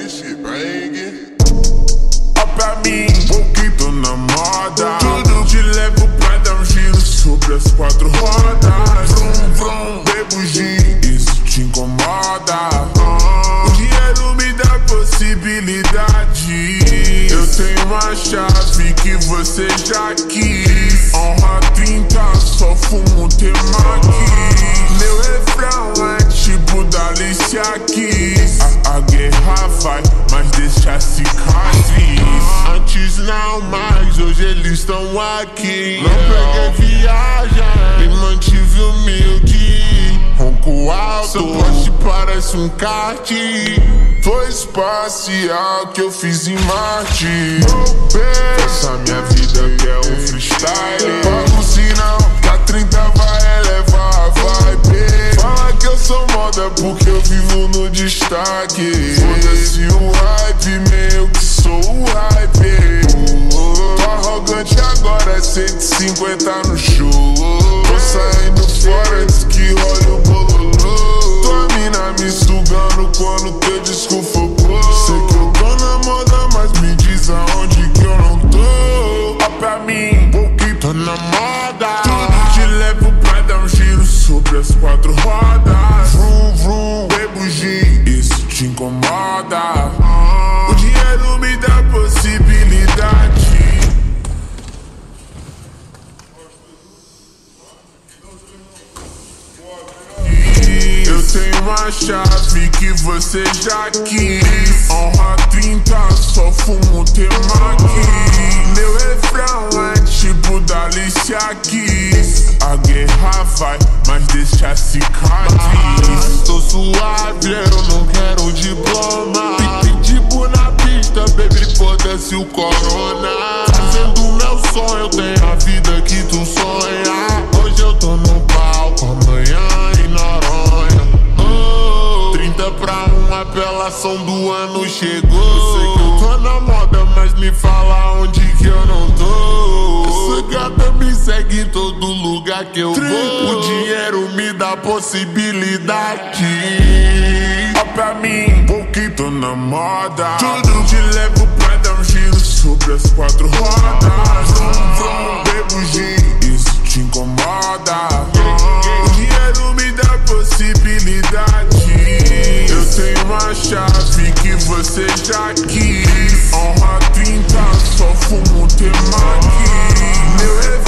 This shit banging. Ó pra mim, pouquinho tô na moda. Tudo te levo pra dar um giro sobre as quatro rodas. Vrum, vrum, bebo gin, isso te incomoda. O dinheiro me dá possibilidade. Eu tenho uma chave que você já quis. Honra 30, só fumo temaki. Meu refrão é tipo da Alicia Keys. A guerra vai, mas deixa a cicatriz. Antes não, mas hoje eles estão aqui. Não peguei viagem, me mantive humilde. Ronco alto, seu poste parece um kart. Foi espacial que eu fiz em Marte. Essa minha vida que é um freestyle. Pago o sinal, que a 30 vai elevar a vibe. Fala que eu sou moda porque eu vivo no destaque. Foda-se o hype, meio que sou o hype. Tô arrogante agora, é 150 no show. Tô saindo fora antes que role o bololô. Tua mina me sugando quando teu disco focou. Sei que eu tô na moda, mas me diz aonde que eu não tô. Ó pra mim, pouquinho tô na moda. Tudo te levo pra dar um giro sobre as quatro rodas. Vrum, vrum, bebo gin, isso te incomoda. O dinheiro me dá possibilidade. Eu tenho uma chave que você já quis. Honra 30, só fumo temaki. Meu refrão é tipo da Alicia Keys. A guerra vai, mas deixa a cicatriz. Tô suave, eu não quero diploma. Tipo na pista, baby, foda-se o corona. Fazendo meu sonho, eu tenho a vida que tu sonha. Hoje eu tô no palco, amanhã em Noronha. 30 pra 1, a apelação do ano chegou. Eu sei que eu tô na moda, mas me fala onde que eu não tô. Essa gata me segue em todo lugar que eu vou. O dinheiro me dá possibilidade. Ó pra mim, pouquinho tô na moda. Tudo te levo pra dar um giro sobre as quatro rodas. Vrum, vrum, bebo gin, isso te incomoda. O dinheiro me dá possibilidade. Eu tenho uma chave que você já quis. Honra 30, só fumo temaki. Meu